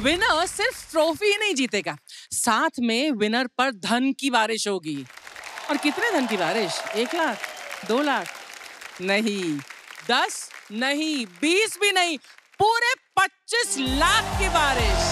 Winner सिर्फ trophy ही नहीं जीतेगा, साथ में विनर पर धन की बारिश होगी। और कितने धन की बारिश? 1 लाख, 2 लाख नहीं, 10 नहीं, 20 भी नहीं, पूरे 25 लाख की बारिश।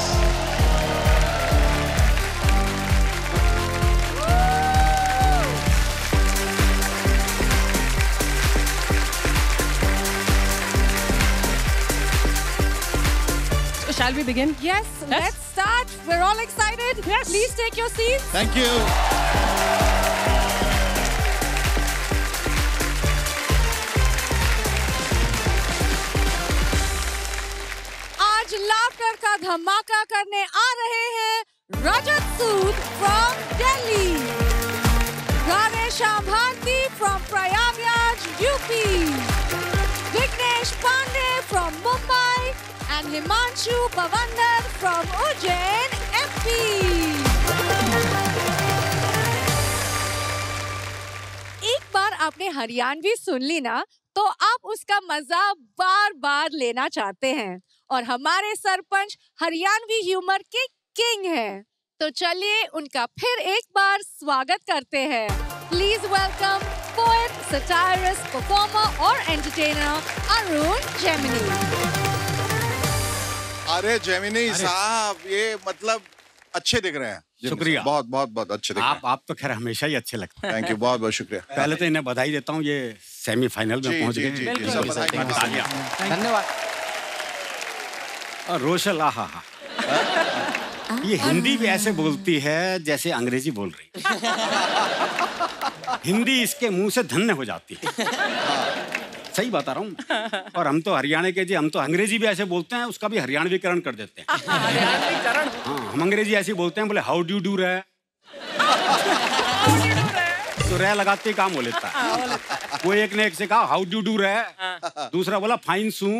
Shall we begin? Yes, let's start. We're all excited. Yes. Please take your seats. Thank you. आज लाफ्टर का धमाका करने आ रहे हैं रजत सूद from Delhi, Ganesha Bharti from Prayagraj, UP, Vignesh Pandey from Mumbai, and Himanshu Bavandar from Ujjain, MP. एक बार आपने हरियाणवी सुन ली ना, तो आप उसका मजा बार बार लेना चाहते हैं, और हमारे सरपंच हरियाणवी ह्यूमर के किंग हैं। तो चलिए उनका फिर एक बार स्वागत करते हैं। Please welcome poet, satirist, performer और एंटरटेनर अरुण जेमिनी। अरे जेमिनी साहब, ये मतलब अच्छे दिख रहे हैं। शुक्रिया। बहुत बहुत बहुत अच्छे दिख रहे हैं। आप तो खैर हमेशा ही अच्छे लगते हैं। थैंक यू, बहुत बहुत शुक्रिया। पहले तो इन्हें बधाई देता हूँ, ये सेमीफाइनल में पहुंच गए। धन्यवाद। और रोशल, आहा ये हिंदी भी ऐसे बोलती है जैसे अंग्रेजी बोल रही। हिंदी इसके मुंह से धन्य हो जाती है। सही बता रहा हूँ। और हम तो हरियाणा के जी, हम तो अंग्रेजी भी ऐसे बोलते हैं, उसका भी हरियाणवीकरण कर देते हैं। हरियाणवीकरण? हाँ, हम अंग्रेजी ऐसे बोलते हैं, बोले हाउ डू डू रहा है तो रह लगाते ही काम हो लेता है। वो एक ने एक से कहा हाउ डू डू रहा है, दूसरा बोला फाइन सू,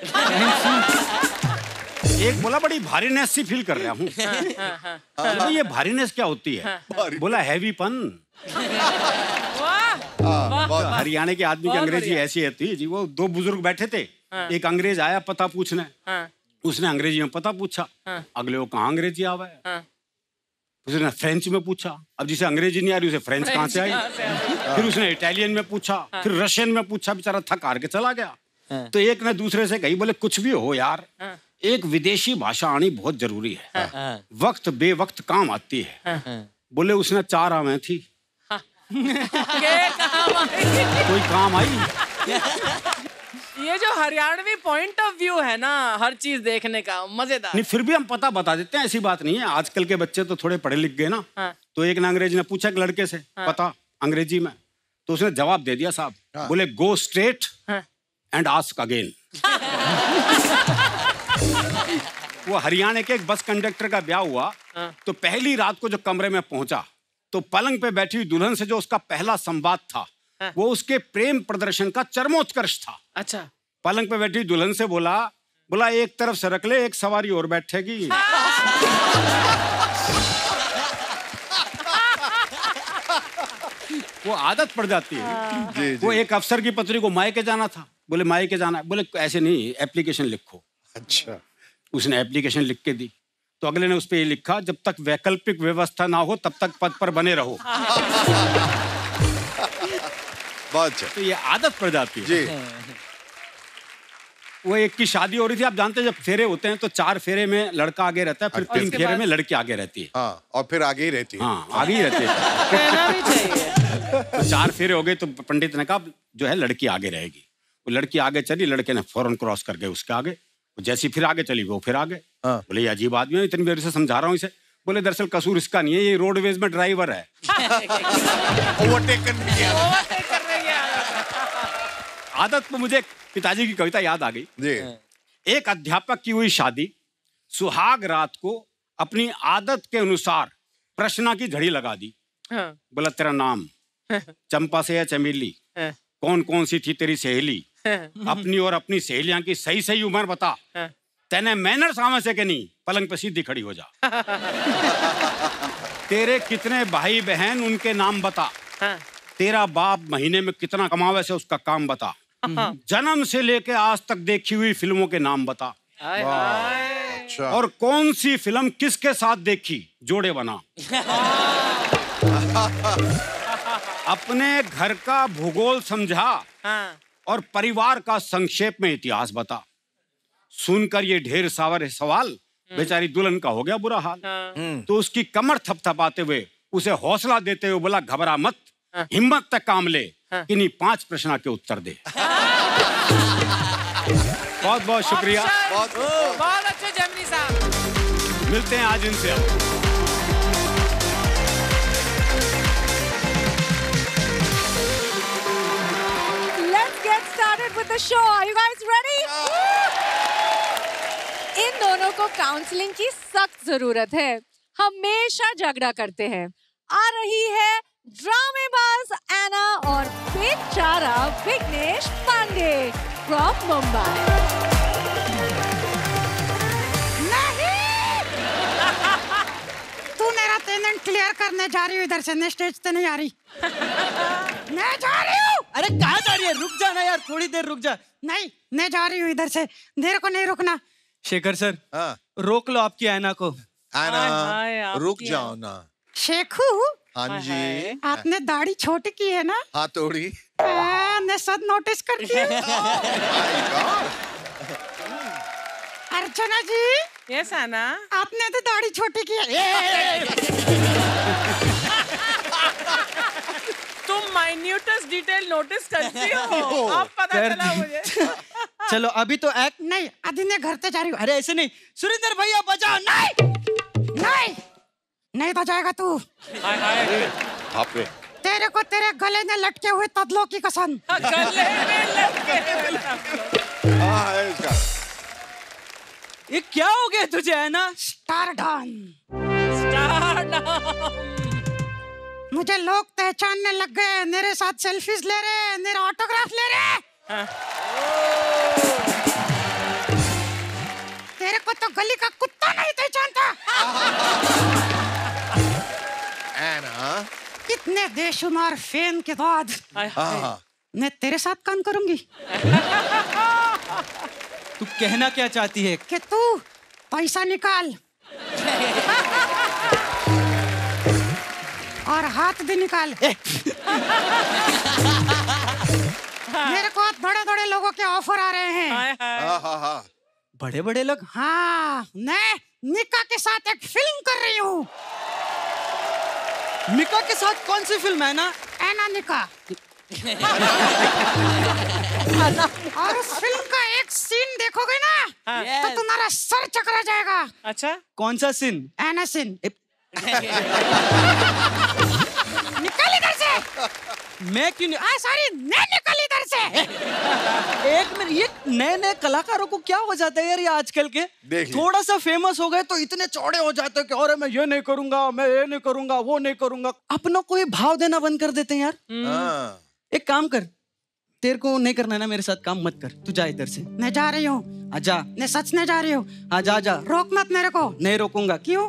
एक बोला बड़ी भारीनेस सी फील कर रहा हूँ। तो ये भारीनेस क्या होती है? बोला हैवीपन। हरियाणा के आदमी की अंग्रेजी ऐसी होती जी। वो 2 बुजुर्ग बैठे थे, एक अंग्रेज आया पता पूछने, उसने अंग्रेजी में पता पूछा, अगले को कहाँ अंग्रेजी आवा है, उसने फ्रेंच में पूछा, अब जिसे अंग्रेजी नहीं आ रही उसे फ्रेंच कहाँ से आई, फिर उसने इटालियन में पूछा, फिर रशियन में पूछा, बेचारा थक हार के चला गया। तो एक ने दूसरे से कही, बोले कुछ भी हो यार, एक विदेशी भाषा आनी बहुत जरूरी है, वक्त बेवक्त काम आती है। बोले उसने 4 आवे थी, कोई काम आई। ये जो हरियाणवी पॉइंट ऑफ व्यू है ना, हर चीज देखने का मजेदार। नहीं, फिर भी हम पता बता देते हैं, ऐसी बात नहीं है। आजकल के बच्चे तो थोड़े पढ़े लिख गए ना। तो एक ने अंग्रेजी ने पूछा एक लड़के से पता अंग्रेजी में, तो उसने जवाब दे दिया साहब, बोले go straight and ask again. वो हरियाणा के एक बस कंडक्टर का ब्याह हुआ, तो पहली रात को जो कमरे में पहुंचा, तो पलंग पे बैठी हुई दुल्हन से जो उसका पहला संवाद था, वो उसके प्रेम प्रदर्शन का चरमोत्कर्ष था। अच्छा। पलंग पे बैठी दुल्हन से बोला एक तरफ से रख ले, एक सवारी और बैठेगी। वो आदत पड़ जाती है। जी, जी। वो एक अफसर की पत्नी को मायके जाना था, बोले मायके जाना है, बोले ऐसे नहीं, एप्लीकेशन लिखो। अच्छा। उसने उसने एप्लीकेशन लिख के दी, तो अगले ने उस पे ये लिखा, जब तक वैकल्पिक व्यवस्था ना हो तब तक पद पर बने रहो। बहुत अच्छा। तो ये आदत पड़ जाती है जी। वो एक की शादी हो रही थी, आप जानते हैं जब फेरे होते हैं तो 4 फेरे में लड़का आगे रहता है, फिर 3 फेरे में लड़की आगे रहती है। हाँ, और फिर आगे ही रहती है। हाँ, आगे ही रहती है। तो 4 फेरे हो गए, तो पंडित ने कहा जो है लड़की आगे रहेगी। वो लड़की आगे चली, लड़के ने फौरन क्रॉस कर गए उसके आगे, जैसी फिर आगे चली वो फिर आगे। बोले ये अजीब आदमी है, इतनी देर से समझा रहा हूँ इसे। बोले दरअसल कसूर इसका नहीं है, ये रोडवेज में ड्राइवर है। ओवरटेक करने गया। आदत में मुझे पिताजी की कविता याद आ गई जी। एक अध्यापक की हुई शादी, सुहाग रात को अपनी आदत के अनुसार प्रश्ना की झड़ी लगा दी। बोला तेरा नाम चंपा से या चमेली, कौन कौन सी थी तेरी सहेली, अपनी और अपनी सहेलियां की सही सही उम्र बता, तेने मैनर सामने से के नहीं, पलंग पे सीधी खड़ी हो जा। तेरे कितने भाई बहन उनके नाम बता, तेरा बाप महीने में कितना कमावे से उसका काम बता, जन्म से लेके आज तक देखी हुई फिल्मों के नाम बता। अच्छा। और कौन सी फिल्म किसके साथ देखी, जोड़े बना। अपने घर का भूगोल समझा और परिवार का संक्षेप में इतिहास बता। सुनकर ये ढेर सारे सवाल बेचारी दुल्हन का हो गया बुरा हाल। तो उसकी कमर थपथपाते हुए उसे हौसला देते हुए बोला, घबरा मत, हिम्मत तक काम ले, इन्हीं 5 प्रश्न के उत्तर दे। बहुत बहुत शुक्रिया। बहुत अच्छे जेमिनी साहब। मिलते हैं आज इनसे। Let's get started with the show. Are you guys ready? इन दोनों को काउंसलिंग की सख्त जरूरत है। हमेशा झगड़ा करते हैं। आ रही है ड्रामेबाज एना और बेचारा विघ्नेश पांडे फ्रॉम मुंबई। तू मेरा पेमेंट क्लियर करने जा रही हूँ इधर से, मैं स्टेज पे नहीं आ रही। मैं जा रही हूँ। अरे कहाँ जा रही है? रुक जा ना यार, थोड़ी देर रुक जा। नहीं, मैं जा रही हूँ इधर से, देर को नहीं रुकना। शेखर सर, हाँ। रोक लो आपकी ऐना को। हाय, आना, आप रुक क्या? जाओ ना। शेखू, हाँ जी। आपने दाढ़ी छोटी की है ना? हाँ थोड़ी। मैं सब नोटिस करती हूँ। अर्चना जी, यस आना। आपने तो दाढ़ी छोटी की है। तुम माइन्यूटेस्ट डिटेल नोटिस करती हो। अब पता चला मुझे। चलो अभी तो एक्ट। नहीं, अभी मैं घर पे जा रही हूँ। अरे ऐसे नहीं, सुरेंद्र भैया बजाओ। नहीं नहीं, नहीं बजाएगा तू। हाय हाय। बाप रे। तेरे को तेरे गले में लटके हुए तबलों की कसम। गले में लटके। हाँ है इसका। ये क्या हो गया तुझे ऐना? स्टारडम। स्टारडम। मुझे लोग पहचानने लग गए, मेरे साथ सेल्फीज ले रहे, मेरा ऑटोग्राफ ले रहे। तेरे को तो गली का कुत्ता नहीं पहचानता। एना। इतने बेशुमार फेम के बाद हाँ। मैं तेरे साथ काम करूंगी। तू कहना क्या चाहती है? कि तू पैसा निकाल और हाथ भी निकाल। मेरे को बड़े बड़े लोगों के ऑफर आ रहे हैं। हाय हाय। हाँ हाँ हाँ। बड़े बड़े लोग? हाँ, मैं निका के साथ एक फिल्म कर रही हूँ। मिका के साथ कौन सी फिल्म है ना? एना निका। और उस फिल्म का एक सीन देखोगे ना, तो तुम्हारा सर चकरा जाएगा। अच्छा, कौन सा सीन? एना सीन। निकल इधर से। मैं क्यों नहीं? सॉरी, मैं निकल इधर से। एक मिनट, ये नए नए कलाकारों को क्या हो जाता है यार, ये आजकल के थोड़ा सा फेमस हो गए तो इतने चौड़े हो जाते हैं कि अरे मैं ये नहीं करूंगा, मैं ये नहीं करूंगा, वो नहीं करूंगा। अपनों को ये भाव देना बंद कर देते हैं यार। एक काम कर, तेरे को नहीं करना है ना मेरे साथ काम, मत कर, तू जा इधर से। मैं जा रही हूँ। आजा। मैं सच में जा रही हूँ। हाँ जा जा। रोक मत मेरे को। नहीं रोकूंगा। क्यों?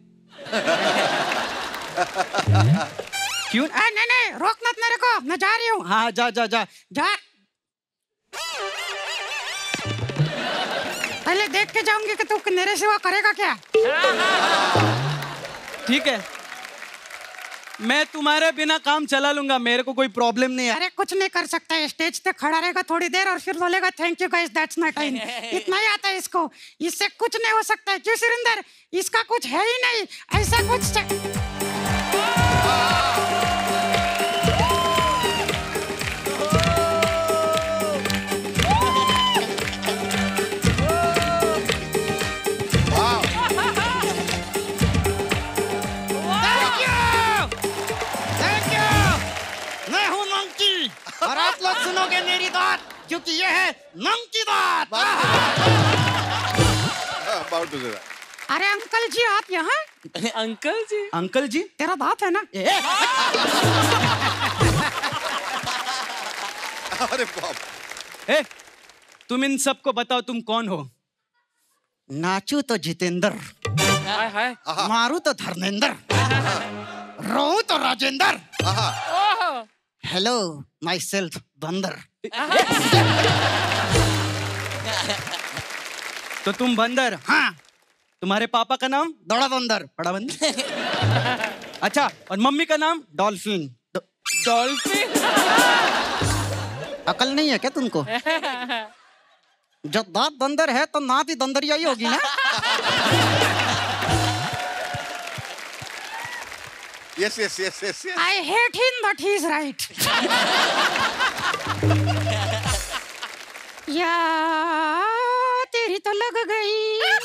क्यों? नहीं नहीं, रोक मत मेरे को, मैं जा रही हूँ। हाँ जा जा जा जा। पहले देख के जाऊंगी कि तू मेरे सिवा करेगा क्या। ठीक है, मैं तुम्हारे बिना काम चला लूंगा, मेरे को कोई प्रॉब्लम नहीं है। अरे कुछ नहीं कर सकता है, स्टेज पे खड़ा रहेगा थोड़ी देर और फिर बोलेगा thank you guys, that's my time. इतना ही आता है इसको, इससे कुछ नहीं हो सकता है। क्यों सुरेंद्र, इसका कुछ है ही नहीं ऐसा कुछ। और आप लोग सुनोगे मेरी बात, क्योंकि ये है नंग की बात। अरे अंकल जी, आप यहाँ? अंकल जी? अंकल जी? तेरा बाप है ना? अरे बाप। ए, तुम इन सबको बताओ तुम कौन हो? नाचू तो जितेंद्र, हाय हाय। मारू तो धर्मेंद्र, रोऊं तो राजेंद्र। हेलो माई सेल्फ बंदर। तो तुम बंदर? हाँ। तुम्हारे पापा का नाम? दौड़ा बंदर, बड़ा बंदर। अच्छा, और मम्मी का नाम? डॉल्फिन। डॉल्फिन। अकल नहीं है क्या तुमको? जब दांत बंदर है तो नात ही दंदरिया ही होगी ना। Yes. I hate him, but he is right. या तेरी तो लग गई।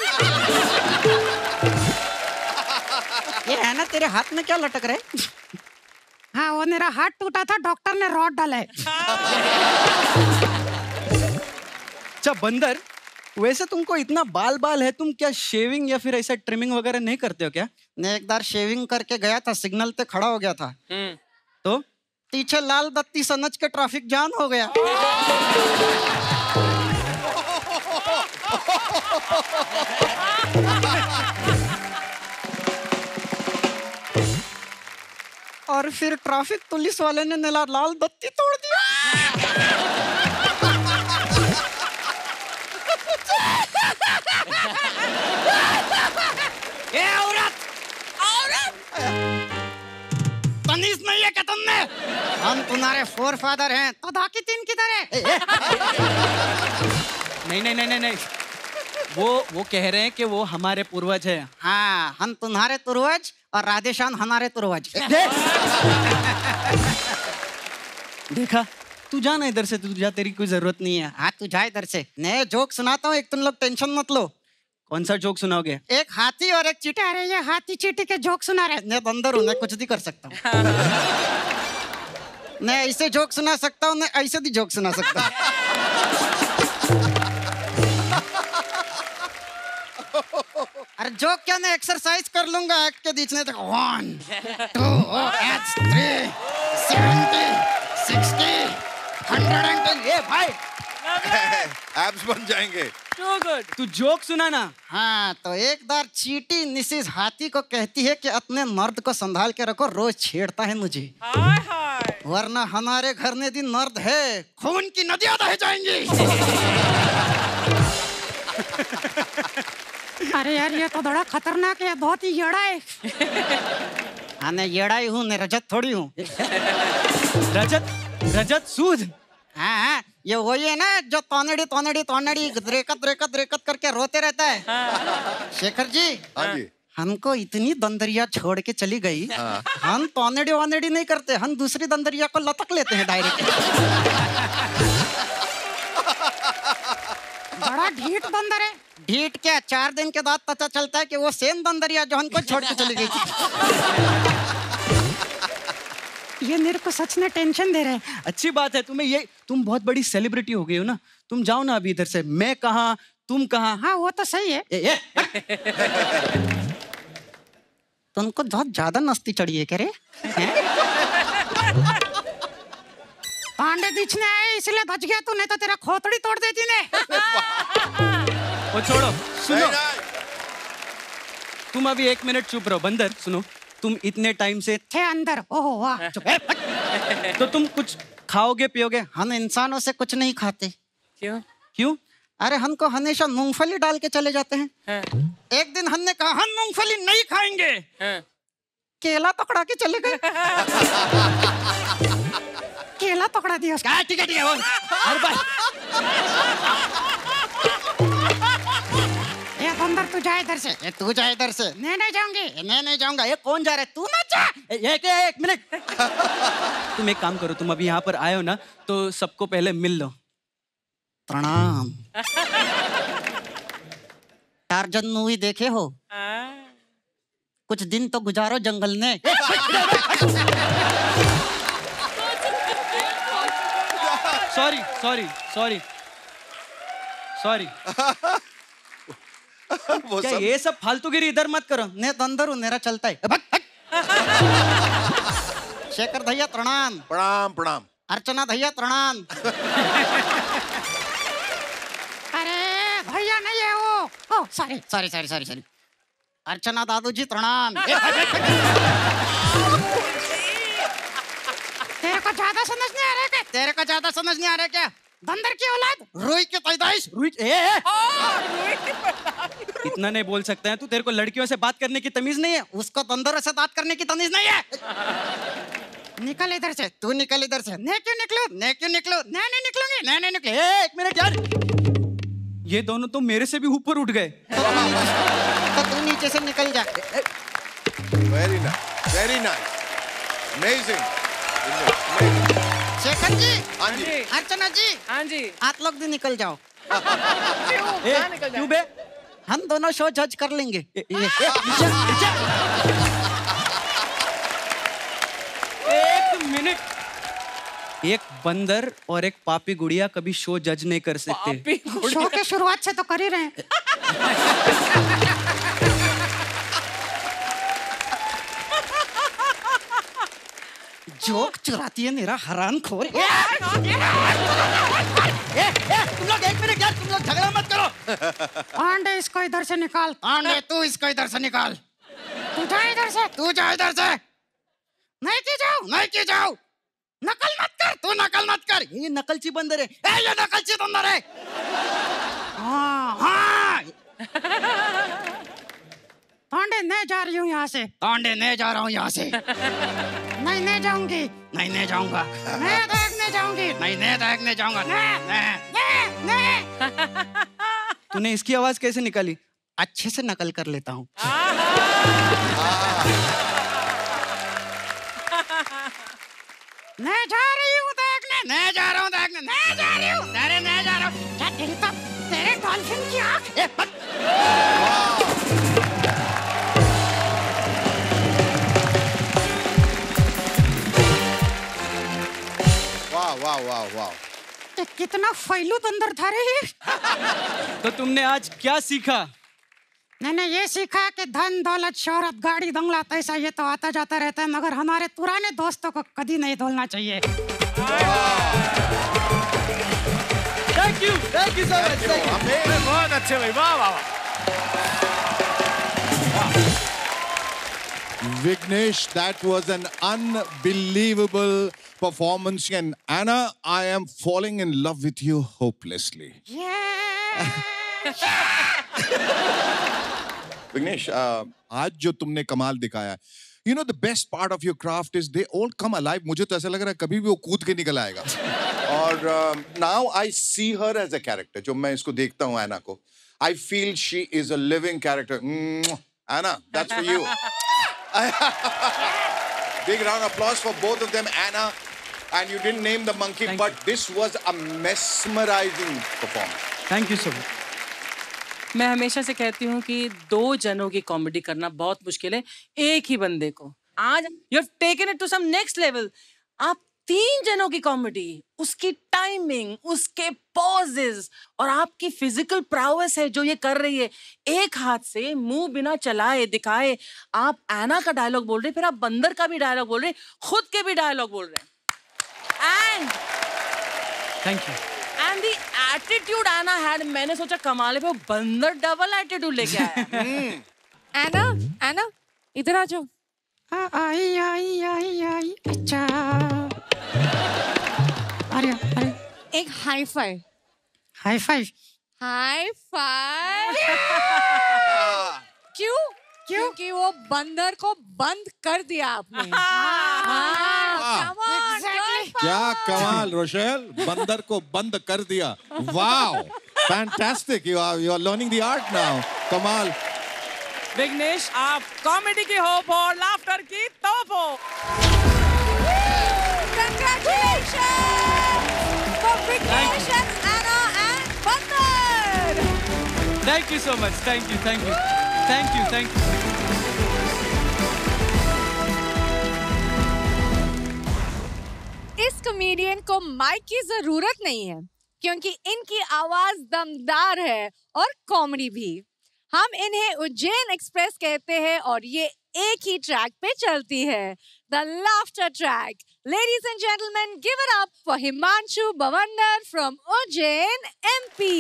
ये है ना, तेरे हाथ में क्या लटक रहा है? हाँ, वो मेरा हाथ टूटा था, डॉक्टर ने रॉड डाला है। अच्छा बंदर, वैसे तुमको इतना बाल है, तुम क्या शेविंग या फिर ऐसा ट्रिमिंग वगैरह नहीं करते हो क्या? मैं एक बार शेविंग करके गया था, सिग्नल पे खड़ा हो गया था, तो पीछे लाल बत्ती समझ के ट्रैफिक जाम हो गया। और फिर ट्रैफिक पुलिस वाले ने लाल बत्ती तोड़ दिया। ए औरत, तमीज नहीं है क्या तुमने? हम तुम्हारे फोर फादर हैं। तो दाकी तीन किधर है? नहीं, वो कह रहे हैं कि वो हमारे पूर्वज है। हाँ, हम तुम्हारे पूर्वज और राधेश्याम हमारे पूर्वज। देखा, तू जाना इधर से, तू जा, तेरी कोई जरूरत नहीं है। हाँ, तू जा इधर से। नए जोक सुनाता हूँ, एक तुम लोग टेंशन मत लो। कौन सा जोक सुनाओगे? एक हाथी और एक चींटी। अरे ये हाथी चींटी के जोक सुना रहे। मैं बंदर हूँ, मैं कुछ भी कर सकता हूँ। मैं ऐसे जोक सुना सकता हूँ, मैं ऐसे भी जोक सुना सकता हूँ। अरे जोक क्या, मैं एक्सरसाइज कर लूंगा एक्ट के बीच में। 1 2 3 70 60 110। ए भाई, एब्स बन जाएंगे। So good. तू जोक सुना ना। हाँ, तो एक बार चींटी मिसेस हाथी को कहती है कि अपने मर्द को संभाल के रखो, रोज छेड़ता है मुझे, हाय। वरना हमारे घर में भी मर्द है, खून की नदियां बह जाएंगी। अरे यार, ये तो बड़ा खतरनाक है, बहुत ही येड़ा है। हाँ, मैं येड़ा ही हूँ, मैं रजत थोड़ी हूँ। रजत सूद। हाँ, ये वही है ना जो तोनड़ी रेकत करके रोते रहता है। शेखर जी, हाँ जी। हमको इतनी दंदरिया छोड़ के चली गई, हम तोनड़ी नहीं करते, हम दूसरी दंदरिया को लटक लेते हैं डायरेक्ट। बड़ा ढीठ बंदर है। ढीठ क्या, 4 दिन के बाद पता चलता है कि वो सेम दंदरिया जो हमको छोड़ के चली गई थी। ये मेरे को सच में टेंशन दे रहे हैं। अच्छी बात है, तुम बहुत बड़ी सेलिब्रिटी हो गई हो ना। तुम जाओ ना अभी इधर से। मैं कहाँ, तुम कहाँ? हाँ, वो तो सही है। तुमको बहुत ज्यादा मस्ती चढ़ी है क्या रे? पांडे बीचने आए इसलिए बच गया तू, नहीं तो तेरा खोतड़ी तोड़ देती ने। वो छोड़ो, सुनो, तुम अभी 1 मिनट चुप रहो। बंदर सुनो, तुम इतने टाइम से थे अंदर। ओहो वाह। तो तुम कुछ खाओगे पियोगे? हम इंसानों से कुछ नहीं खाते। क्यों? अरे हमको हमेशा मूंगफली डाल के चले जाते हैं। एक दिन हमने कहा हम मूंगफली नहीं खाएंगे, केला पकड़ा के चले गए। केला पकड़ा दिया उसका। ठीक है हर बार। ये बंदर तू जा इधर से। तू जा इधर से। मैं नहीं जाऊंगी। मैं नहीं जाऊंगा। ये कौन जा रहा है? तू मत जा। एक मिनट। तुम एक काम करो, तुम अभी यहाँ पर आए हो ना, तो सबको पहले मिल लो। प्रणाम। टार्जन मूवी देखे हो? कुछ दिन तो गुजारो जंगल में। सॉरी। क्या ये सब फालतूगिरी इधर मत करो। मैं तो अंदर हूँ, मेरा चलता है। शेखर भैया प्रणाम। प्रणाम। अर्चना भैया प्रणाम। अरे भैया नहीं है वो। ओ सॉरी। अर्चना दादू जी प्रणाम। तेरे को ज्यादा समझ नहीं आ रहा क्या? तेरे को ज्यादा समझ नहीं आ रहा क्या? बंदर की औलाद, रुई की पैदाइश। रुई की पैदाइश। इतना नहीं बोल सकता है तू? तेरे को लड़कियों से बात करने की तमीज नहीं है? उसको बंदरों से बात करने की तमीज नहीं है। निकल इधर से, तू निकल इधर से। मैं क्यों निकलूं? मैं क्यों निकलूं? नहीं निकलूंगी, नहीं निकले। एक मिनट यार, ये दोनों तो मेरे से भी ऊपर उठ गए। तो तू नीचे से निकल जा। Very nice, very nice, amazing. Shekhar ji, हाँ जी, अर्चना जी, हाँ जी। आप लोग भी निकल जाओ। क्यों बे? हम दोनों शो जज कर लेंगे। एक मिनट, एक बंदर और एक पापी गुड़िया कभी शो जज नहीं कर सकते। शो के शुरुआत से तो कर ही रहे हैं। जोक चुराती है मेरा हरामखोर। तुम लोग एक मिनट यार, तुम लोग झगड़ा मत करो। पांडे इसको इधर से निकाल। पांडे तू इसको इधर से निकाल। तू जा इधर से। तू जा इधर से। नहीं की जाओ। नहीं की जाओ। नकल मत कर, तू नकल मत कर। ये नकलची बंदर है। ये नकलची बंदर है। हाँ हाँ। पांडे मैं जा रही हूँ यहाँ से। पांडे मैं जा रहा हूँ यहाँ से। नहीं जाऊंगी। नहीं जाऊंगा। मैं देखने जाऊंगी। नहीं देखने जाऊंगा। तूने इसकी आवाज कैसे निकाली? अच्छे से नकल कर लेता हूँ। मैं जा रही हूँ देखने। मैं जा रहा हूँ देखने। मैं जा रही हूँ। अरे मैं जा रहा हूँ। क्या तेरे डॉल्फिन की आँख। वाह वाह वाह वाह। कितना फैलू बंदर था रे ये। तो तुमने आज क्या सीखा? मैंने ये सीखा कि धन दौलत शोहरत गाड़ी बंगला पैसा ये तो आता जाता रहता है, मगर हमारे पुराने दोस्तों को कभी नहीं भूलना चाहिए। Thank you so much. बहुत अच्छे भाई, वाह वाह। Vignesh, that was an unbelievable performance, and Anna, I am falling in love with you hopelessly. Vignesh, आज जो तुमने कमाल दिखाया, you know the best part of your craft is they all come alive. मुझे तो ऐसा लग रहा है कभी भी वो कूद के निकल आएगा। और now I see her as a character. जो मैं इसको देखता हूँ Anna को, I feel she is a living character. Anna, that's for you. Big round of applause for both of them, Anna. And you didn't name the monkey, but this was a mesmerizing performance. Thank you so much. मैं हमेशा से कहती हूँ कि दो जनों की comedy करना बहुत मुश्किल है एक ही बंदे को। आज you have taken it to some next level. आप 3 जनों की कॉमेडी, उसकी टाइमिंग, उसके पॉजेस और आपकी फिजिकल प्राउएस है जो ये कर रही है। एक हाथ से मुंह बिना चलाए दिखाए आप एना का डायलॉग बोल रहे, फिर आप बंदर का भी डायलॉग बोल रहे, खुद के भी डायलॉग बोल रहे हैं। And thank you. And the attitude Anna had, मैंने सोचा कमाल है, वो बंदर डबल एटीट्यूड लेके आया। एना इधर आ जाओ। आई अच्छा। अरे एक high five. High five. High five. क्यों? क्योंकि वो बंदर को बंद कर दिया आपने। क्या कमाल रोशेल, बंदर को बंद कर दिया। Wow, fantastic. You are learning the art now. कमाल। विघ्नेश, आप कॉमेडी की होप और लाफ्टर की तोप हो। Congratulations for Vignesh and Anna and Bandar. Thank you so much. Thank you. इस कॉमेडियन को माइक की जरूरत नहीं है क्योंकि इनकी आवाज दमदार है और कॉमेडी भी। हम इन्हें उज्जैन एक्सप्रेस कहते हैं और ये एक ही ट्रैक पे चलती है, the laughter track. Ladies and gentlemen, give it up for Himanshu Bhavandar from Ujjain, MP.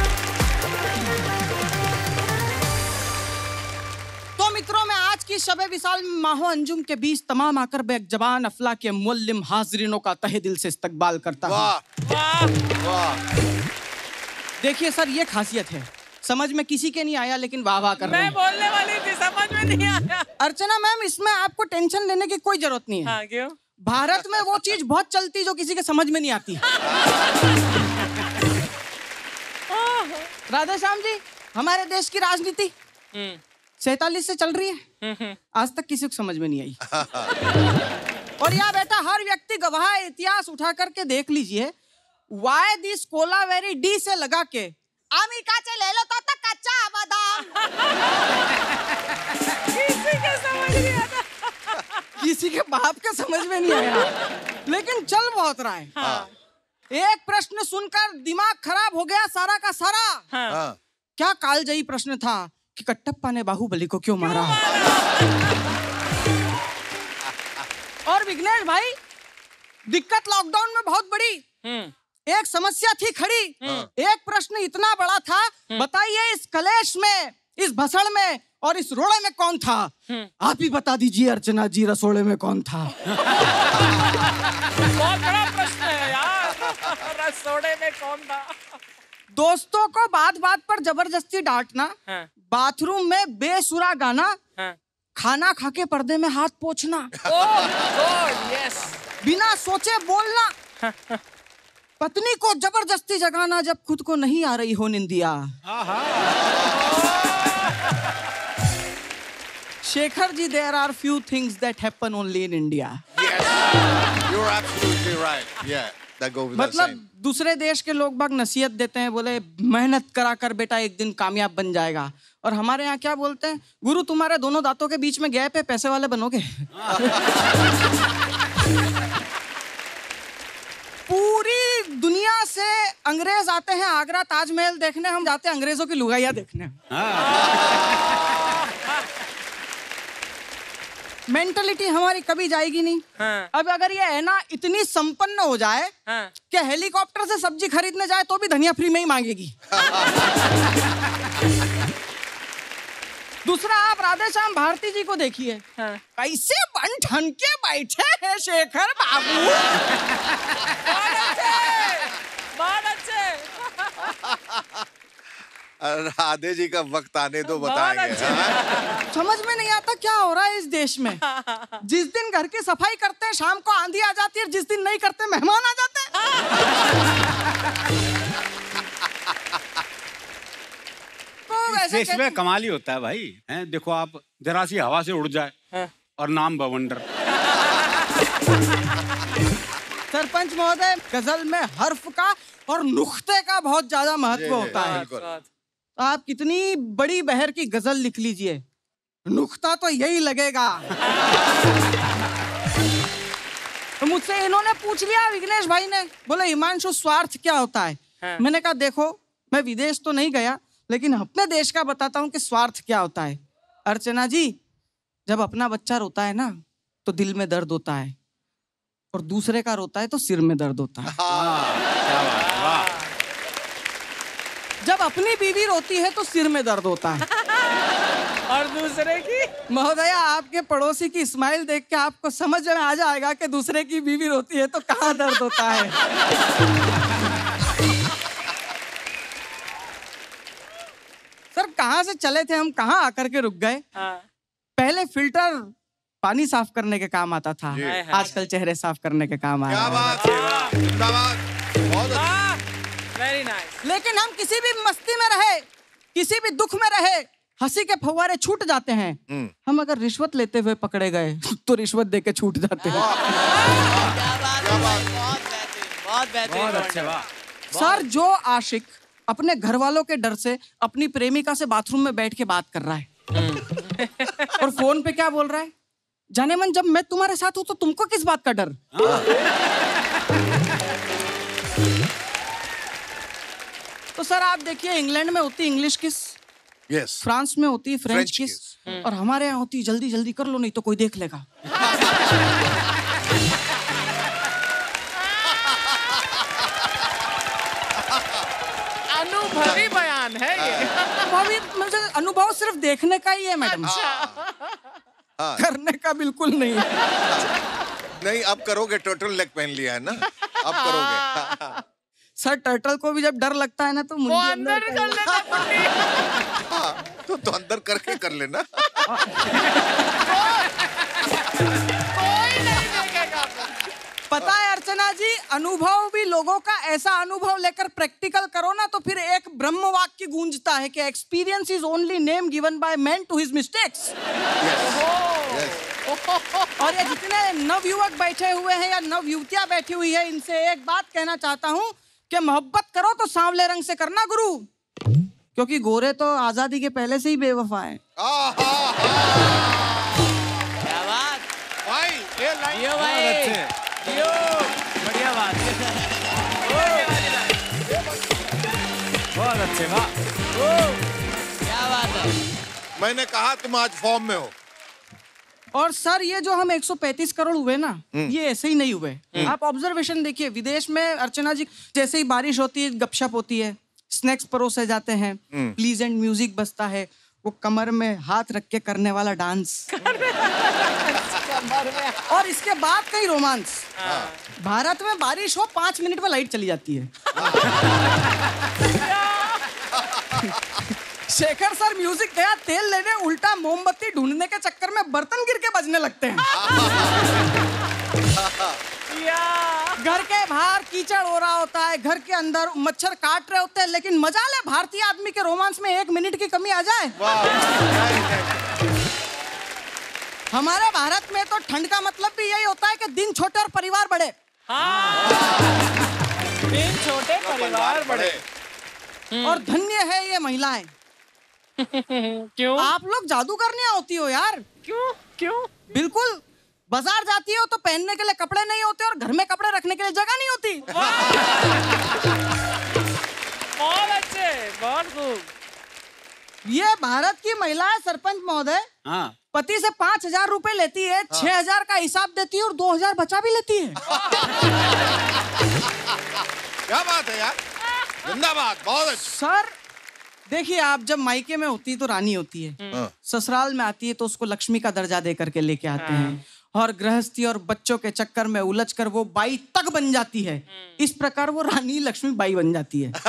तो मित्रों, मैं आज की शब-ए विशाल माहो अंजुम के बीच तमाम आकर बेक जबान अफला के मुअल्लिम हाजरीनों का तहे दिल से इस्तकबाल करता हूँ। देखिए सर, ये खासियत है, समझ में किसी के नहीं आया लेकिन वाह वाह कर रहे हैं। मैं बोलने वाली थी, समझ में नहीं आया। अर्चना मैम, इसमें आपको टेंशन लेने की कोई जरूरत नहीं है। हाँ, क्यों? भारत में वो चीज बहुत चलती जो किसी के समझ में नहीं आती। राधे श्याम जी, हमारे देश की राजनीति 47 से चल रही है, आज तक किसी को समझ में नहीं आई। और यहाँ बेटा हर व्यक्ति गवाह इतिहास उठा करके देख लीजिए, वाई दिस कोलावेरी डी से लगा के आमी काचे ले लो तो तक कच्चा बादाम। किसी के समझ नहीं आता। किसी के बाप के समझ में नहीं आया, लेकिन चल बहुत रहा है। हाँ। एक प्रश्न सुनकर दिमाग खराब हो गया सारा का सारा। हाँ। क्या कालजयी प्रश्न था कि कट्टप्पा ने बाहुबली को क्यों मारा? और विघ्नेश भाई, दिक्कत लॉकडाउन में बहुत बड़ी एक समस्या थी खड़ी। एक प्रश्न इतना बड़ा था, बताइए इस कलेश में, इस भसड़ में और इस रोड़े में कौन था? आप ही बता दीजिए अर्चना जी, रसोड़े में कौन था? बहुत बड़ा प्रश्न है यार, रसोड़े में कौन था? दोस्तों को बात बात पर जबरदस्ती डांटना, बाथरूम में बेसुरा गाना, खाना खा के पर्दे में हाथ पोंछना, यस, बिना सोचे बोलना, पत्नी को जबरदस्ती जगाना जब खुद को नहीं आ रही हो निंदिया। Shekhar ji, there are few things that happen only in India. Yes, you're absolutely right. Yeah, that goes without मतलब saying. दूसरे देश के लोग बाग नसीहत देते हैं, बोले मेहनत करा कर बेटा एक दिन कामयाब बन जाएगा। और हमारे यहाँ क्या बोलते हैं, गुरु तुम्हारे दोनों दांतों के बीच में गैप है, पैसे वाले बनोगे। पूरी दुनिया से अंग्रेज आते हैं आगरा ताजमहल देखने, हम जाते हैं अंग्रेजों की लुगाइयाँ देखने। मेंटलिटी हमारी कभी जाएगी नहीं। अब अगर ये है ना इतनी संपन्न हो जाए कि हेलीकॉप्टर से सब्जी खरीदने जाए तो भी धनिया फ्री में ही मांगेगी। दूसरा, आप राधे श्याम भारती जी को देखिए, कैसे बन ठन के बैठे हैं शेखर बाबू। बहुत अच्छे। राधे जी का वक्त आने तो बताएंगे। समझ में नहीं आता क्या हो रहा है इस देश में। जिस दिन घर की सफाई करते हैं शाम को आंधी आ जाती है, जिस दिन नहीं करते मेहमान आ जाते हैं। इस देश में कमाल ही होता है भाई, हैं? देखो आप जरा सी हवा से उड़ जाए और नाम बवंडर। सरपंच महोदय, गजल में हर्फ का और नुक्ते का बहुत ज्यादा महत्व होता है। आप कितनी बड़ी बहर की गजल लिख लीजिए, नुक्ता तो यही लगेगा। तो मुझसे इन्होंने पूछ लिया, विघ्नेश भाई ने, बोले हिमांशु स्वार्थ क्या होता है? मैंने कहा देखो, मैं विदेश तो नहीं गया लेकिन अपने देश का बताता हूँ कि स्वार्थ क्या होता है। अर्चना जी, जब अपना बच्चा रोता है ना तो दिल में दर्द होता है, और दूसरे का रोता है तो सिर में दर्द होता है। क्या बात, वाह। जब अपनी बीवी रोती है तो सिर में दर्द होता है, और दूसरे की? महोदया, आपके पड़ोसी की स्माइल देख के आपको समझ में आ जाएगा कि दूसरे की बीवी रोती है तो कहाँ दर्द होता है। सर, कहाँ से चले थे हम, कहाँ आकर के रुक गए। पहले फिल्टर पानी साफ करने के काम आता था, आजकल चेहरे साफ करने के काम आ रहा है। बहुत अच्छा। Very nice. लेकिन हम किसी भी मस्ती में रहे, किसी भी दुख में रहे, हंसी के फव्वारे छूट जाते हैं। हम अगर रिश्वत लेते हुए पकड़े गए तो रिश्वत देके छूट जाते हैं। बहुत अच्छे, वाह। सर, जो आशिक अपने घर वालों के डर से अपनी प्रेमिका से बाथरूम में बैठ के बात कर रहा है और फोन पे क्या बोल रहा है, जाने मन जब मैं तुम्हारे साथ हूं तो तुमको किस बात का डर। तो सर आप देखिए, इंग्लैंड में होती इंग्लिश किस, Yes. फ्रांस में होती फ्रेंच किस, और हमारे यहाँ होती जल्दी जल्दी कर लो नहीं तो कोई देख लेगा। अनुभवी बयान है ये। मुझे अनुभव सिर्फ देखने का ही है मैडम। हाँ। करने का बिल्कुल नहीं। नहीं, अब करोगे, टर्टल नेक पहन लिया है ना, अब करोगे। सर टर्टल को भी जब डर लगता है ना तो मुंडी अंदर कर लेता हाँ, तो अंदर करके कर लेना। पता है अर्चना जी, अनुभव भी लोगों का ऐसा अनुभव लेकर प्रैक्टिकल करो ना तो फिर एक ब्रह्म वाक्य गूंजता है कि experience is only name given by man to his mistakes. और ये जितने नवयुवक बैठे हुए हैं या नवयुवतियां बैठी हुई है, इनसे एक बात कहना चाहता हूँ कि मोहब्बत करो तो सांवले रंग से करना गुरु, क्योंकि गोरे तो आजादी के पहले से ही बेवफा हैं। क्या बात भाई, ये लाइन यो भाई, यो बढ़िया बात, बहुत अच्छे, वाह। क्या बात है। मैंने कहा तुम आज फॉर्म में हो। और सर ये जो हम 135 करोड़ हुए ना, ये ऐसे ही नहीं हुए। आप ऑब्जर्वेशन देखिए, विदेश में अर्चना जी जैसे ही बारिश होती है, गपशप होती है, स्नैक्स परोसे जाते हैं, प्लीजेंट म्यूजिक बजता है, वो कमर में हाथ रख के करने वाला डांस और इसके बाद कई रोमांस। भारत में बारिश हो 5 मिनट में लाइट चली जाती है। शेखर सर म्यूजिक गया तेल लेने, उल्टा मोमबत्ती ढूंढने के चक्कर में बर्तन गिर के बजने लगते हैं। घर के बाहर कीचड़ हो रहा होता है, घर के अंदर मच्छर काट रहे होते हैं, लेकिन मजा ले भारतीय आदमी के रोमांस में 1 मिनट की कमी आ जाए। हमारे भारत में तो ठंड का मतलब भी यही होता है कि दिन छोटे और परिवार बड़े। दिन छोटे परिवार बड़े। और धन्य है ये महिलाएं। क्यों? आप लोग जादूगरनियां होती हो यार। क्यों? क्यों? बिल्कुल, बाजार जाती हो तो पहनने के लिए कपड़े नहीं होते और घर में कपड़े रखने के लिए जगह नहीं होती। बहुत अच्छे, बहुत खूब। ये भारत की महिलाएं सरपंच महोदय, हाँ, पति से 5,000 रुपए लेती है, 6,000 का हिसाब देती है और 2,000 बचा भी लेती है। क्या बात है यार, जिंदाबाद, बहुत अच्छा। सर देखिए, आप जब मायके में होती है तो रानी होती है, ससुराल में आती है तो उसको लक्ष्मी का दर्जा दे करके लेके आते हैं, और गृहस्थी और बच्चों के चक्कर में उलझकर वो बाई तक बन जाती है। इस प्रकार वो रानी लक्ष्मी बाई बन जाती है।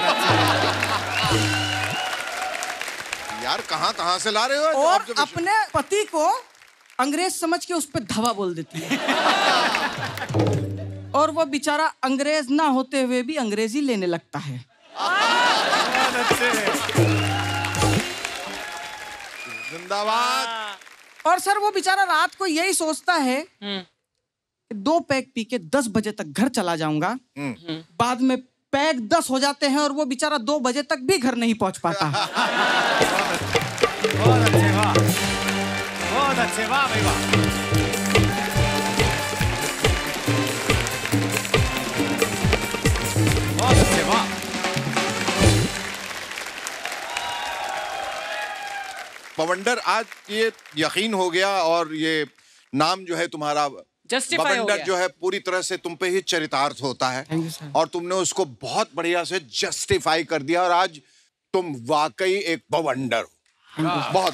यार कहाँ से ला रहे हो? और अपने पति को अंग्रेज समझ के उस पर धावा बोल देती है। और वो बेचारा अंग्रेज ना होते हुए भी अंग्रेजी लेने लगता है। जिंदाबाद। और सर वो बेचारा रात को यही सोचता है, 2 पैक पी के 10 बजे तक घर चला जाऊंगा। बाद में पैक 10 हो जाते हैं और वो बेचारा 2 बजे तक भी घर नहीं पहुंच पाता। बहुत अच्छे, वाह, बहुत अच्छे, वाह भाई वाह। बहुत अच्छे, वाह। बवंडर, आज ये यकीन हो गया और ये नाम जो है तुम्हारा जस्टिफाई हो बवंडर गया। जो है पूरी तरह से तुम पे ही चरितार्थ होता है। और तुमने उसको बहुत बढ़िया से जस्टिफाई कर दिया और आज तुम वाकई एक बवंडर हो। बहुत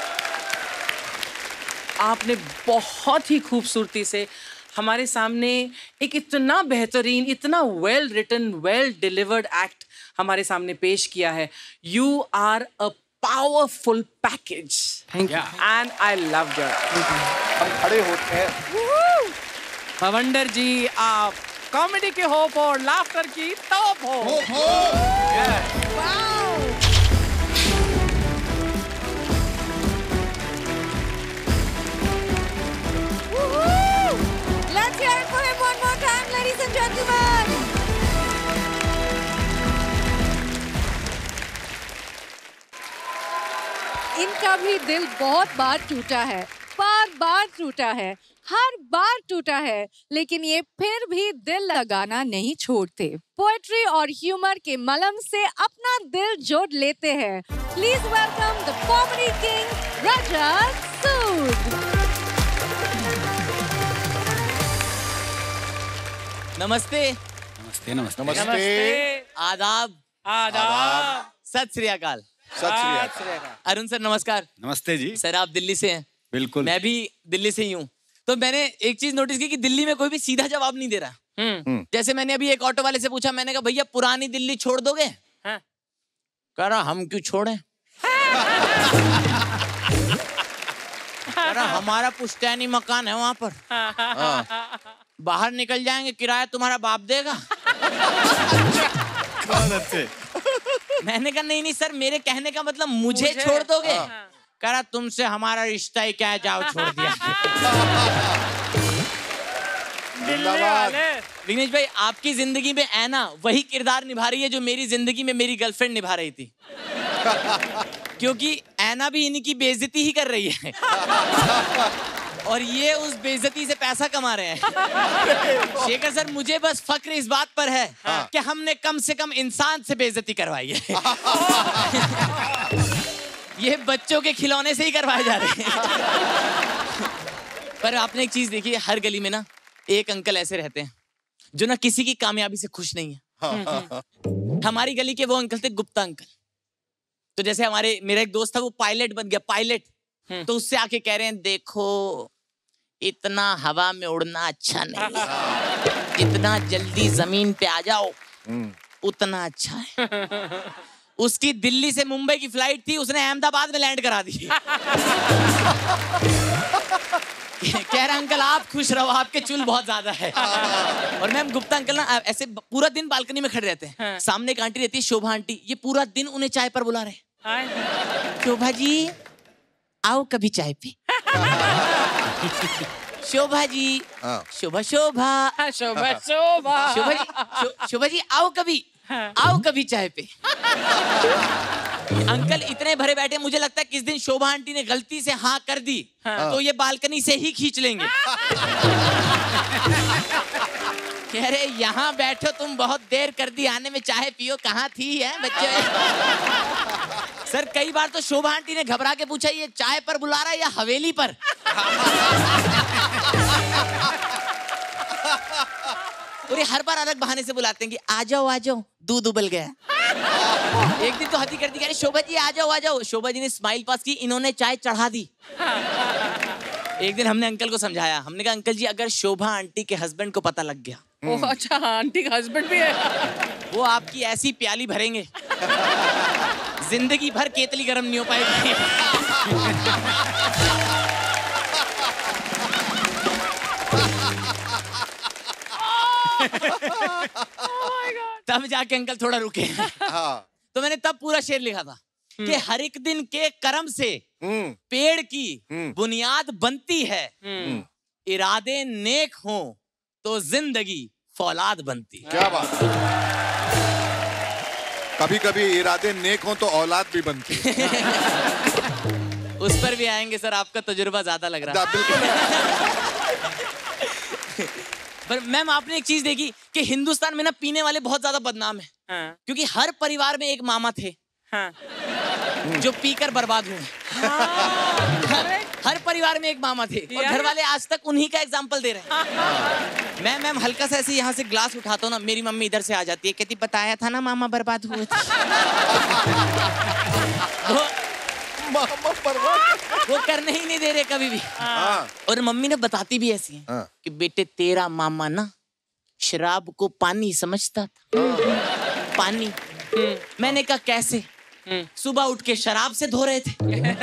आपने बहुत ही खूबसूरती से हमारे सामने एक इतना बेहतरीन, इतना well written, well delivered act हमारे सामने पेश किया है। You are a powerful package thank you. And I love your. हम खड़े होते हैं। बवंडर जी, आप कॉमेडी के होप और लाफ्टर की टॉप हो। Let's hear it for him one more time, ladies and gentlemen. इनका भी दिल बहुत बार टूटा है, बार टूटा है, हर बार टूटा है, लेकिन ये फिर भी दिल लगाना नहीं छोड़ते। पोएट्री और ह्यूमर के मलम से अपना दिल जोड़ लेते हैं। Please welcome the comedy king Rajat Sood. नमस्ते, नमस्ते, नमस्ते, नमस्ते। आदाब, आदाब। सत श्री अकाल। सत श्री अकाल। अरुण सर नमस्कार। नमस्ते जी। सर आप दिल्ली से हैं? बिल्कुल। मैं भी दिल्ली से ही हूँ, तो मैंने एक चीज नोटिस की कि दिल्ली में कोई भी सीधा जवाब नहीं दे रहा। जैसे मैंने अभी एक ऑटो वाले से पूछा, मैंने कहा भैया पुरानी दिल्ली छोड़ दोगे? कह रहा हम क्यों छोड़े? कह रहा हमारा पुश्तैनी मकान है वहां पर, बाहर निकल जाएंगे किराया तुम्हारा बाप देगा। बहुत अच्छे। मैंने कहा नहीं नहीं सर, मेरे कहने का मतलब मुझे छोड़ दोगे? कह रहा तुमसे हमारा रिश्ता ही क्या है, जाओ छोड़ दिया। विघ्नेश भाई, आपकी जिंदगी में ऐना वही किरदार निभा रही है जो मेरी जिंदगी में मेरी गर्लफ्रेंड निभा रही थी। क्योंकि ऐना भी इनकी बेइज्जती ही कर रही है और ये उस बेइज्जती से पैसा कमा रहे हैं। शेखर सर, मुझे बस फक्र इस बात पर है कि हमने कम से कम इंसान से बेइज्जती करवाई है। ये बच्चों के खिलौने से ही करवाए जा रहे हैं। पर आपने एक चीज देखी है, हर गली में ना एक अंकल ऐसे रहते हैं जो ना किसी की कामयाबी से खुश नहीं है। हमारी गली के वो अंकल थे गुप्ता अंकल। तो जैसे मेरा एक दोस्त था, वो पायलट बन गया, पायलट। तो उससे आके कह रहे हैं देखो इतना हवा में उड़ना अच्छा नहीं है, जितना जल्दी जमीन पे आ जाओ उतना अच्छा है। उसकी दिल्ली से मुंबई की फ्लाइट थी, उसने अहमदाबाद में लैंड करा दी। कह रहा अंकल आप खुश रहो, आपके चुल बहुत ज्यादा है। और मैम गुप्ता अंकल ना ऐसे पूरा दिन बालकनी में खड़े रहते हैं। सामने एक आंटी रहती है, शोभा आंटी, ये पूरा दिन उन्हें चाय पर बुला रहे हैं। शोभा जी आओ कभी चाय पे। शोभा जी, शोभा शोभा शोभा शोभा शोभा जी, शोभा जी आओ कभी चाय पे। अंकल इतने भरे बैठे, मुझे लगता है किस दिन शोभा आंटी ने गलती से हाँ कर दी तो ये बालकनी से ही खींच लेंगे। कह रहे यहाँ बैठो तुम, बहुत देर कर दी आने में, चाय पियो, कहाँ थी है बच्चे। सर कई बार तो शोभा आंटी ने घबरा के पूछा ये चाय पर बुला रहा है या हवेली पर। और ये हर बार अलग बहाने से बुलाते हैं कि आ जाओ दूध उबल गया। एक दिन तो हदी कर दी, कह रही शोभा जी आ जाओ। शोभा जी ने स्माइल पास की, इन्होंने चाय चढ़ा दी। एक दिन हमने अंकल को समझाया, हमने कहा अंकल जी अगर शोभा आंटी के हस्बैंड को पता लग गया। ओह अच्छा, आंटी का हस्बैंड भी है। वो आपकी ऐसी प्याली भरेंगे जिंदगी भर केतली गर्म नहीं हो पाएगी। तब जाके अंकल थोड़ा रुके। तो मैंने तब पूरा शेर लिखा था कि हर एक दिन के कर्म से पेड़ की बुनियाद बनती है, इरादे नेक हो तो जिंदगी फौलाद बनती है। क्या बात। कभी कभी इरादे नेक हो तो औलाद भी बनती है। उस पर भी आएंगे सर, आपका तजुर्बा ज्यादा लग रहा है। पर मैम आपने एक चीज देखी कि हिंदुस्तान में ना पीने वाले बहुत ज्यादा बदनाम है। क्योंकि हर परिवार में एक मामा थे जो पीकर बर्बाद हुए। हर परिवार में एक मामा थे और घर वाले आज तक उन्हीं का एग्जाम्पल दे रहे हैं। मैम हल्का सा ऐसे यहाँ से ग्लास उठाता हूँ ना, मेरी मम्मी इधर से आ जाती है, कहती बताया था ना मामा बर्बाद हुए थे। वो करने ही नहीं दे रहे कभी भी। और मम्मी ने बताती भी ऐसी है कि बेटे तेरा मामा ना शराब को पानी समझता था। पानी। मैंने कहा कैसे? सुबह उठ के शराब से धो रहे थे।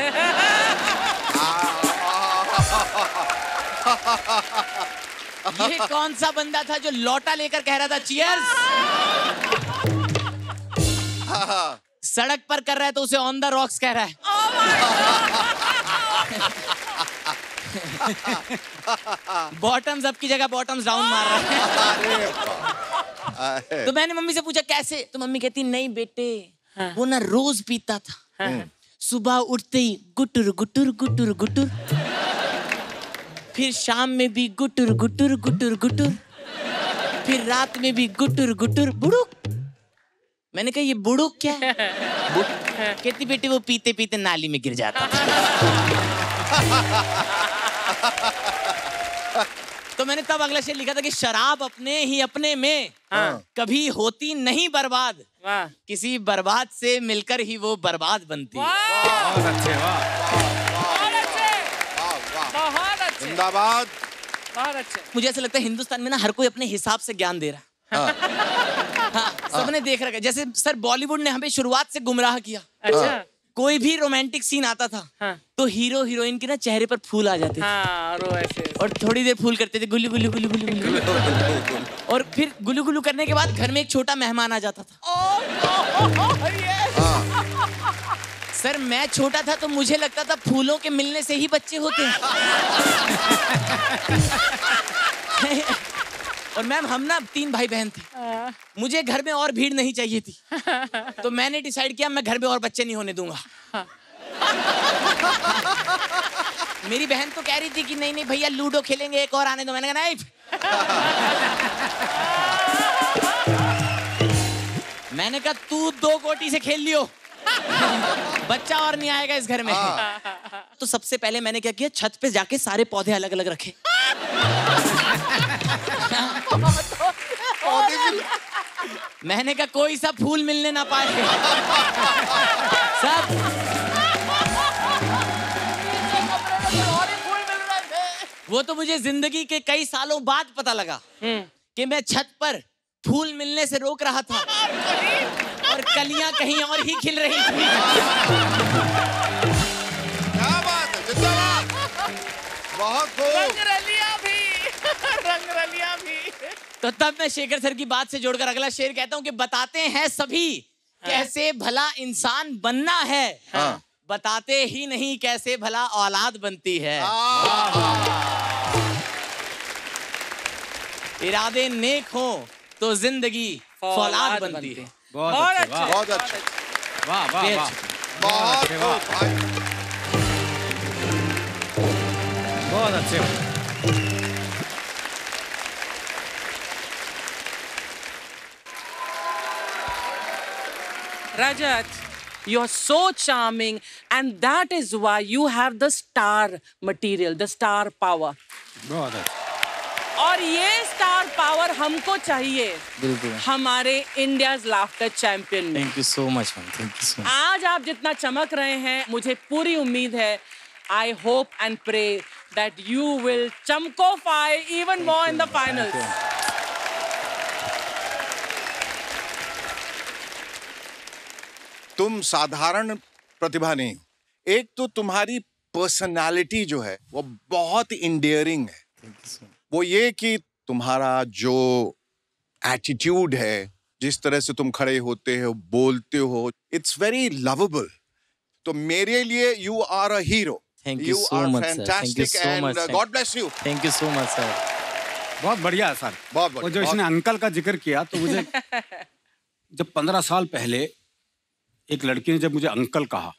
ये कौन सा बंदा था जो लोटा लेकर कह रहा था चीयर्स? सड़क पर कर रहा है तो उसे ऑन द रॉक्स कह रहा है। बॉटम्स अप की जगह बॉटम्स डाउन मार रहा है। तो मैंने मम्मी से पूछा कैसे? तो मम्मी कहती नहीं बेटे वो ना रोज पीता था। सुबह उठते ही गुटुर गुटुर गुटुर गुटुर, फिर शाम में भी गुटुर गुटुर गुटुर गुटुर, फिर रात में भी गुटुर गुटुर बुड़ुक। मैंने कहा ये बुड़ुक क्या है? कहती बेटे वो पीते पीते नाली में गिर जाता था। तो मैंने तब अगला शेर लिखा था कि शराब अपने ही अपने में कभी होती नहीं बर्बाद, किसी बर्बाद से मिलकर ही वो बर्बाद बनती है। बहुत अच्छे, वाह। जिंदाबाद। बहुत अच्छे। मुझे ऐसा लगता है हिंदुस्तान में ना हर कोई अपने हिसाब से ज्ञान दे रहा है। हाँ, सबने देख रखा है। जैसे सर बॉलीवुड ने हमें शुरुआत से गुमराह किया। अच्छा। कोई भी रोमांटिक सीन आता था तो हीरो हीरोइन के ना चेहरे पर फूल आ जाते थे। और वो ऐसे और थोड़ी देर फूल करते थे, गुल्लू गुल्लू गुल्लू गुल्लू गुल्लू, और फिर गुल्लू गुल्लू करने के बाद घर में एक छोटा मेहमान आ जाता था। सर मैं छोटा था तो मुझे लगता था फूलों के मिलने से ही बच्चे होते हैं। और मैम हम ना 3 भाई बहन थे, मुझे घर में और भीड़ नहीं चाहिए थी, तो मैंने डिसाइड किया मैं घर में और बच्चे नहीं होने दूंगा। मेरी बहन तो कह रही थी कि नहीं नहीं भैया लूडो खेलेंगे, एक और आने दो। मैंने कहा नहीं। मैंने कहा तू 2 गोटी से खेल लियो, बच्चा और नहीं आएगा इस घर में। तो सबसे पहले मैंने क्या किया, छत पे जाके सारे पौधे अलग अलग रखे। मैंने कहा कोई सा फूल मिलने ना पाए। सब वो तो मुझे जिंदगी के कई सालों बाद पता लगा कि मैं छत पर फूल मिलने से रोक रहा था और कलियां कहीं और ही खिल रही थी। क्या बात है, जिंदाबाद। बहुत खूब। रंगरलिया भी। तो तब मैं शेखर सर की बात से जोड़कर अगला शेर कहता हूँ कि बताते हैं सभी कैसे भला इंसान बनना है, बताते ही नहीं कैसे भला औलाद बनती है। इरादे नेक हो तो जिंदगी फौलाद बनती है। बहुत अच्छे। वाह वाह वाह, बहुत खूब भाई। बहुत अच्छे। Rajat, you're so charming, and that is why you have the star material, the star power. बहुत अच्छे। और ये स्टार पावर हमको चाहिए बिल्कुल हमारे इंडियाज लाफ्टर चैंपियन में। Thank you so much ma'am, thank you so much. आज आप जितना चमक रहे हैं मुझे पूरी उम्मीद है, I hope and pray that you will चमकोफाई even more in the finals. तुम साधारण प्रतिभा नहीं हो, एक तो तुम्हारी पर्सनालिटी जो है वो बहुत इंडियरिंग है। वो ये कि तुम्हारा जो एटीट्यूड है, जिस तरह से तुम खड़े होते हो, बोलते हो, इट्स वेरी लवेबल। तो मेरे लिए you are a hero. Thank you so much, sir. Thank you so much, sir. God bless you. Thank you so much, sir. बहुत बढ़िया सर। बहुत बढ़िया। और जो इसने अंकल का जिक्र किया तो मुझे जब 15 साल पहले एक लड़की ने जब मुझे अंकल कहा,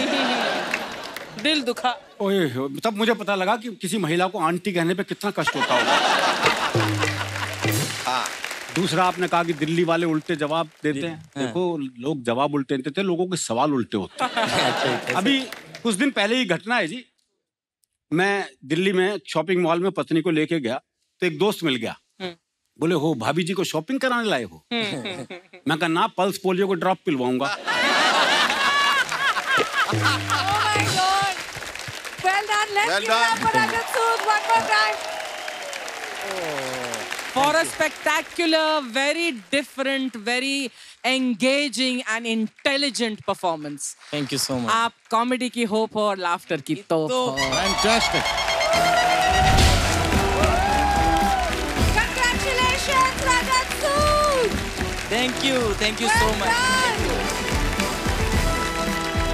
दिल दुखा। ओए तब मुझे पता लगा कि किसी महिला को आंटी कहने पे कितना कष्ट होता होगा। दूसरा आपने कहा कि दिल्ली वाले उल्टे जवाब देते हैं। देखो लोग जवाब उल्टे देते थे, लोगों के सवाल उल्टे होते हैं। अभी कुछ दिन पहले ही घटना है जी, मैं दिल्ली में शॉपिंग मॉल में पत्नी को लेके गया तो एक दोस्त मिल गया। बोले हो भाभी जी को शॉपिंग कराने लाए हो? मैं कहा ना, पल्स पोलियो को ड्रॉप पिलवाऊंगा। Well done. Let's Well give it up for done. Rajat Sood one more time. For a spectacular, very different, very engaging and intelligent performance. Thank you so much. आप comedy की hope और laughter की तोप हो। Fantastic. Congratulations, Rajat Sood. Thank you so Well much. done.